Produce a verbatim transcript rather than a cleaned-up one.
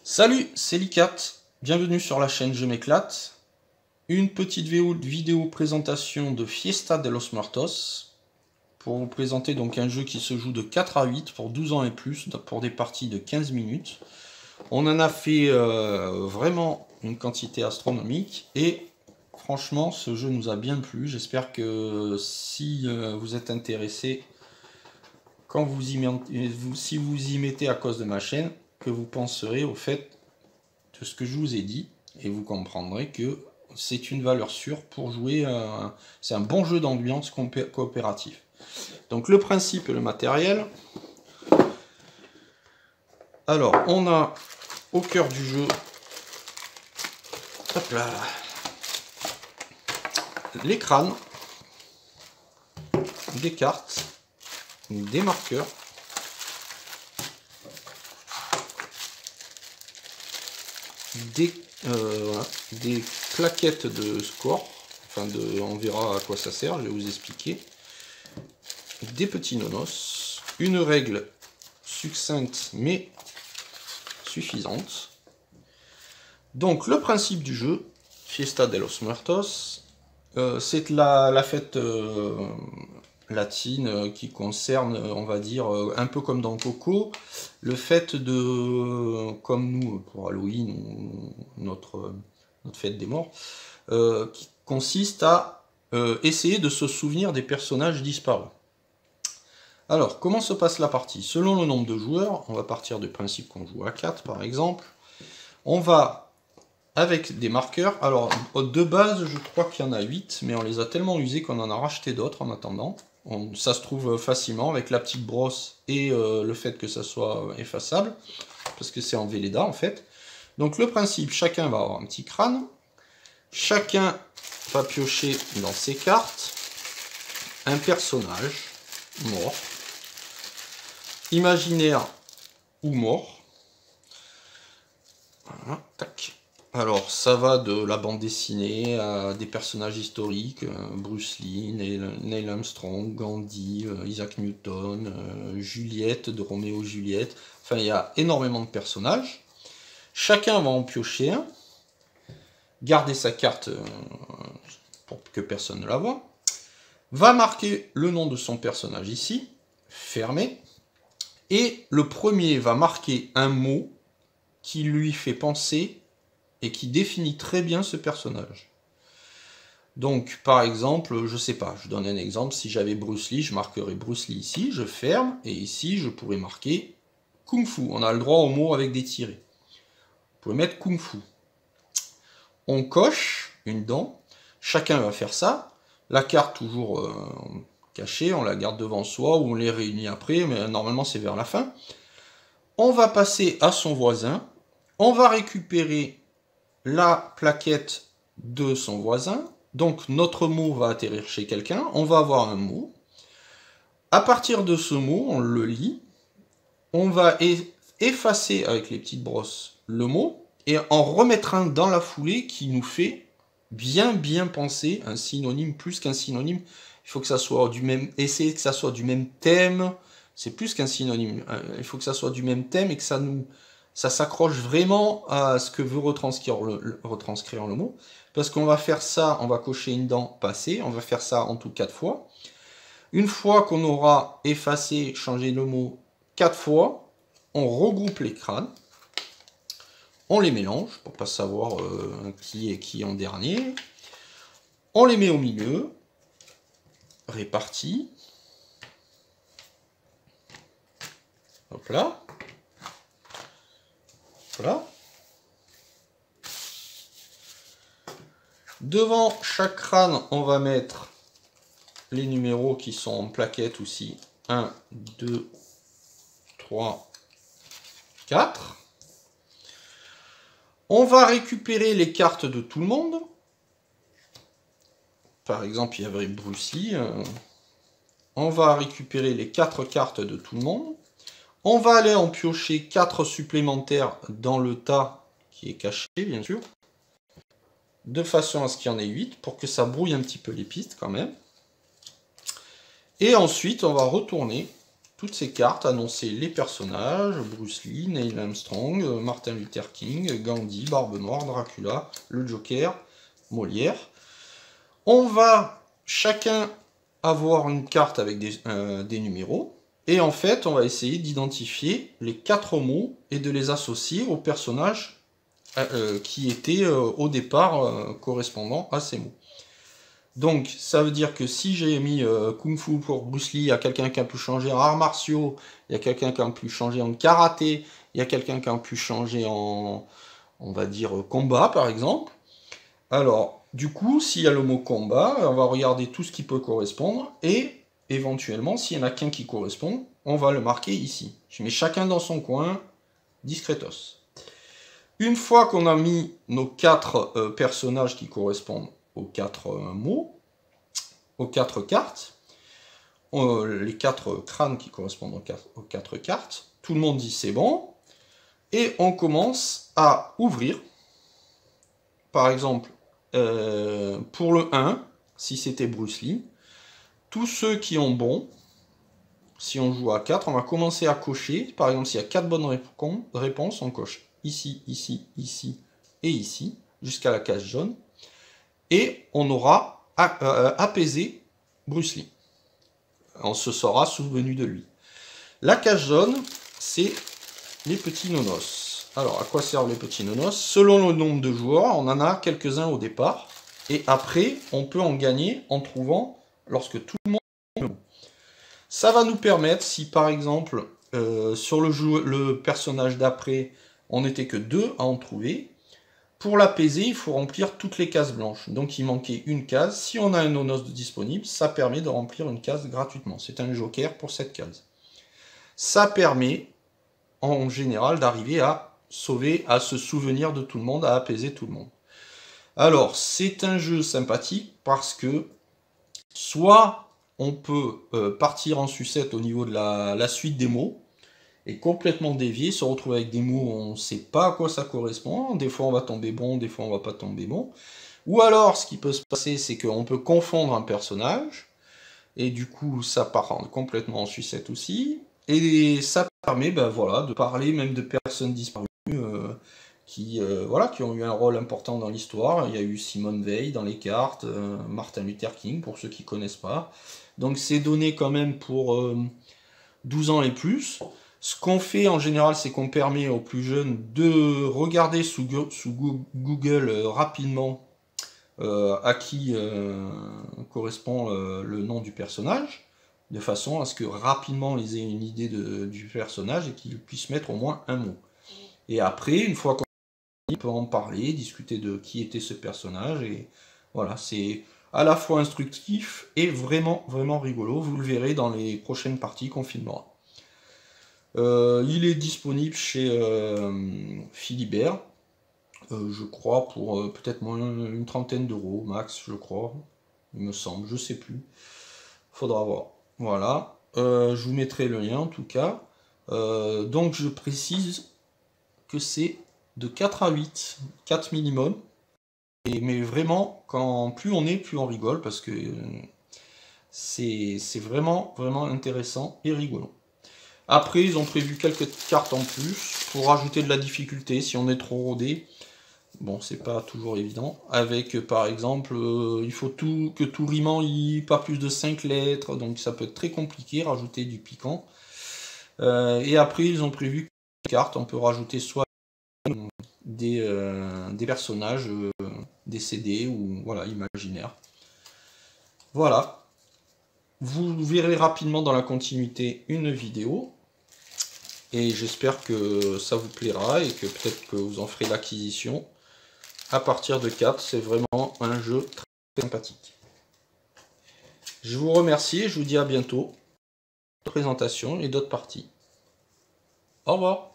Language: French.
Salut, c'est Licat, bienvenue sur la chaîne Je m'éclate. Une petite vidéo présentation de Fiesta de los Muertos pour vous présenter donc un jeu qui se joue de quatre à huit pour douze ans et plus pour des parties de quinze minutes. On en a fait euh, vraiment une quantité astronomique et franchement ce jeu nous a bien plu. J'espère que si euh, vous êtes intéressé, quand vous y mettez, si vous y mettez à cause de ma chaîne, que vous penserez au fait de ce que je vous ai dit et vous comprendrez que c'est une valeur sûre pour jouer. Euh, c'est un bon jeu d'ambiance coopératif. Donc le principe et le matériel. Alors on a au cœur du jeu, hop là, les crânes, des cartes, des marqueurs, des, euh, voilà, des plaquettes de score, enfin de, on verra à quoi ça sert, je vais vous expliquer, des petits nonos, une règle succincte mais suffisante. Donc le principe du jeu, Fiesta de los Muertos, euh, c'est la, la fête euh, latine euh, qui concerne, on va dire, euh, un peu comme dans Coco, le fait de, comme nous pour Halloween ou notre, notre fête des morts, euh, qui consiste à euh, essayer de se souvenir des personnages disparus. Alors, comment se passe la partie? Selon le nombre de joueurs, on va partir du principe qu'on joue à quatre par exemple, on va avec des marqueurs. Alors, de base, je crois qu'il y en a huit, mais on les a tellement usés qu'on en a racheté d'autres en attendant. On, ça se trouve facilement avec la petite brosse et euh, le fait que ça soit effaçable, parce que c'est en Velleda en fait. Donc le principe, chacun va avoir un petit crâne, chacun va piocher dans ses cartes un personnage mort, imaginaire ou mort. Voilà, tac. Alors, ça va de la bande dessinée à des personnages historiques, euh, Bruce Lee, Neil, Neil Armstrong, Gandhi, euh, Isaac Newton, euh, Juliette, de Roméo et Juliette. Enfin, il y a énormément de personnages. Chacun va en piocher un, garder sa carte euh, pour que personne ne la voie, va marquer le nom de son personnage ici, fermé, et le premier va marquer un mot qui lui fait penser et qui définit très bien ce personnage. Donc, par exemple, je sais pas, je donne un exemple, si j'avais Bruce Lee, je marquerais Bruce Lee ici, je ferme, et ici, je pourrais marquer Kung Fu. On a le droit au mot avec des tirets. Vous pouvez mettre Kung Fu. On coche une dent, chacun va faire ça, la carte toujours euh, cachée, on la garde devant soi, ou on les réunit après, mais normalement c'est vers la fin. On va passer à son voisin, on va récupérer la plaquette de son voisin, donc notre mot va atterrir chez quelqu'un, on va avoir un mot. À partir de ce mot, on le lit, on va effacer avec les petites brosses le mot, et en remettre un dans la foulée qui nous fait bien bien penser, un synonyme plus qu'un synonyme, il faut que ça soit du même, essayer que ça soit du même thème, c'est plus qu'un synonyme, il faut que ça soit du même thème et que ça nous... ça s'accroche vraiment à ce que veut retranscrire le, le, retranscrire le mot. Parce qu'on va faire ça, on va cocher une dent passée, on va faire ça en tout quatre fois. Une fois qu'on aura effacé, changé le mot quatre fois, on regroupe les crânes, on les mélange pour ne pas savoir euh, qui est qui en dernier. On les met au milieu, répartis. Hop là. Voilà. Devant chaque crâne, on va mettre les numéros qui sont en plaquette aussi. un, deux, trois, quatre. On va récupérer les cartes de tout le monde. Par exemple, il y avait Bruce Lee. On va récupérer les quatre cartes de tout le monde. On va aller en piocher quatre supplémentaires dans le tas qui est caché, bien sûr. De façon à ce qu'il y en ait huit, pour que ça brouille un petit peu les pistes quand même. Et ensuite, on va retourner toutes ces cartes annonçaient les personnages, Bruce Lee, Neil Armstrong, Martin Luther King, Gandhi, Barbe Noire, Dracula, le Joker, Molière. On va chacun avoir une carte avec des, euh, des numéros, et en fait, on va essayer d'identifier les quatre mots et de les associer aux personnages euh, qui étaient euh, au départ euh, correspondant à ces mots. Donc, ça veut dire que si j'ai mis euh, Kung Fu pour Bruce Lee, il y a quelqu'un qui a pu changer en arts martiaux, il y a quelqu'un qui a pu changer en karaté, il y a quelqu'un qui a pu changer en, on va dire, combat, par exemple. Alors, du coup, s'il y a le mot combat, on va regarder tout ce qui peut correspondre, et éventuellement, s'il n'y en a qu'un qui correspond, on va le marquer ici. Je mets chacun dans son coin, discretos. Une fois qu'on a mis nos quatre euh, personnages qui correspondent aux quatre euh, mots, aux quatre cartes, euh, les quatre crânes qui correspondent aux quatre, aux quatre cartes, tout le monde dit c'est bon, et on commence à ouvrir. Par exemple, euh, pour le un, si c'était Bruce Lee, tous ceux qui ont bon, si on joue à quatre, on va commencer à cocher. Par exemple, s'il y a quatre bonnes réponses, on coche ici, ici, ici et ici, jusqu'à la case jaune. Et on aura apaisé Bruce Lee. On se sera souvenu de lui. La case jaune, c'est les petits nonos. Alors, à quoi servent les petits nonos? Selon le nombre de joueurs, on en a quelques-uns au départ. Et après, on peut en gagner en trouvant lorsque tout le monde... Ça va nous permettre, si par exemple, euh, sur le, jeu, le personnage d'après, on n'était que deux à en trouver, pour l'apaiser, il faut remplir toutes les cases blanches. Donc il manquait une case. Si on a un nonos disponible, ça permet de remplir une case gratuitement. C'est un joker pour cette case. Ça permet, en général, d'arriver à sauver, à se souvenir de tout le monde, à apaiser tout le monde. Alors, c'est un jeu sympathique parce que soit on peut euh, partir en sucette au niveau de la, la suite des mots, et complètement dévié, se retrouver avec des mots où on ne sait pas à quoi ça correspond, des fois on va tomber bon, des fois on va pas tomber bon, ou alors ce qui peut se passer c'est qu'on peut confondre un personnage, et du coup ça part complètement en sucette aussi, et ça permet ben, voilà, de parler même de personnes disparues, euh, qui, euh, voilà, qui ont eu un rôle important dans l'histoire. Il y a eu Simone Veil dans les cartes, euh, Martin Luther King pour ceux qui ne connaissent pas, donc c'est donné quand même pour euh, douze ans et plus. Ce qu'on fait en général, c'est qu'on permet aux plus jeunes de regarder sous, sous Google euh, rapidement euh, à qui euh, correspond euh, le nom du personnage, de façon à ce que rapidement ils aient une idée de, du personnage et qu'ils puissent mettre au moins un mot. Et après, une fois qu'on peut en parler, discuter de qui était ce personnage, et voilà, c'est à la fois instructif et vraiment, vraiment rigolo. Vous le verrez dans les prochaines parties qu'on filmera. Euh, il est disponible chez euh, Philibert, euh, je crois, pour euh, peut-être moins une trentaine d'euros max, je crois, il me semble, je sais plus. Faudra voir. Voilà, euh, je vous mettrai le lien en tout cas. Euh, donc je précise que c'est de quatre à huit, quatre minimum. Et, mais vraiment, quand plus on est, plus on rigole, parce que euh, c'est vraiment, vraiment intéressant et rigolo. Après, ils ont prévu quelques cartes en plus pour rajouter de la difficulté si on est trop rodé. Bon, c'est pas toujours évident. Avec, par exemple, euh, il faut tout, que tout rime en i, pas plus de cinq lettres, donc ça peut être très compliqué, rajouter du piquant. Euh, et après, ils ont prévu quelques cartes, on peut rajouter soit des, euh, des personnages euh, décédés ou voilà, imaginaires. Voilà. Vous verrez rapidement dans la continuité une vidéo. Et j'espère que ça vous plaira et que peut-être que vous en ferez l'acquisition. À partir de quatre, c'est vraiment un jeu très sympathique. Je vous remercie et je vous dis à bientôt pour d'autres présentations et d'autres parties. Au revoir.